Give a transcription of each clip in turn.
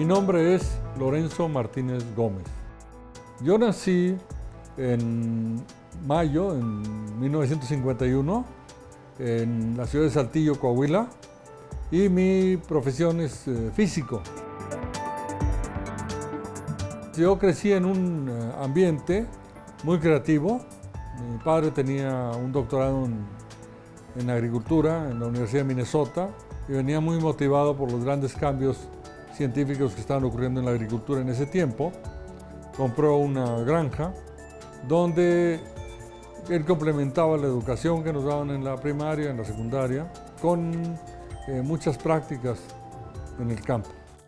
Mi nombre es Lorenzo Martínez Gómez. Yo nací en mayo, en 1951, en la ciudad de Saltillo, Coahuila, y mi profesión es físico. Yo crecí en un ambiente muy creativo. Mi padre tenía un doctorado en agricultura en la Universidad de Minnesota y venía muy motivado por los grandes cambios científicos que estaban ocurriendo en la agricultura en ese tiempo. Compró una granja donde él complementaba la educación que nos daban en la primaria, en la secundaria, con muchas prácticas en el campo.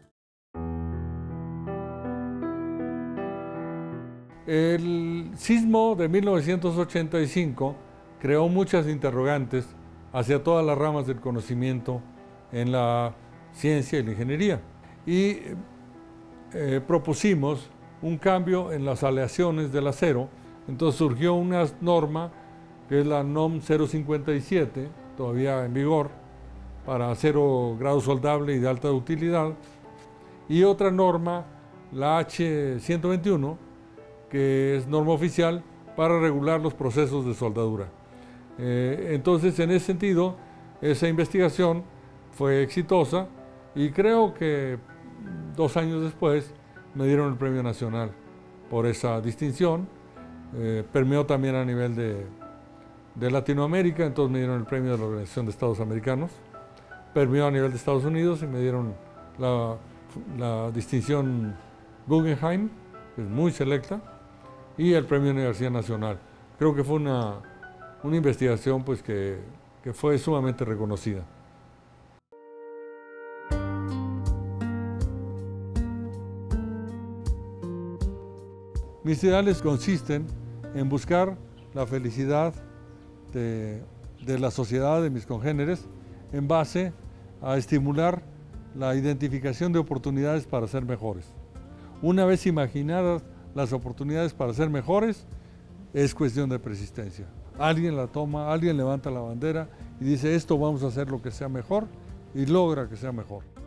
El sismo de 1985 creó muchas interrogantes hacia todas las ramas del conocimiento en la ciencia y la ingeniería. Y propusimos un cambio en las aleaciones del acero. Entonces surgió una norma que es la NOM 057, todavía en vigor, para acero grado soldable y de alta utilidad, y otra norma, la H121, que es norma oficial para regular los procesos de soldadura. Entonces, en ese sentido, esa investigación fue exitosa y creo que 2 años después me dieron el Premio Nacional por esa distinción. Permeó también a nivel de Latinoamérica, entonces me dieron el premio de la Organización de Estados Americanos. Permeó a nivel de Estados Unidos y me dieron la distinción Guggenheim, que es muy selecta, y el Premio Universidad Nacional. Creo que fue una investigación pues, que fue sumamente reconocida. Mis ideales consisten en buscar la felicidad de la sociedad, de mis congéneres, en base a estimular la identificación de oportunidades para ser mejores. Una vez imaginadas las oportunidades para ser mejores, es cuestión de persistencia. Alguien la toma, alguien levanta la bandera y dice, esto vamos a hacer lo que sea mejor, y logra que sea mejor.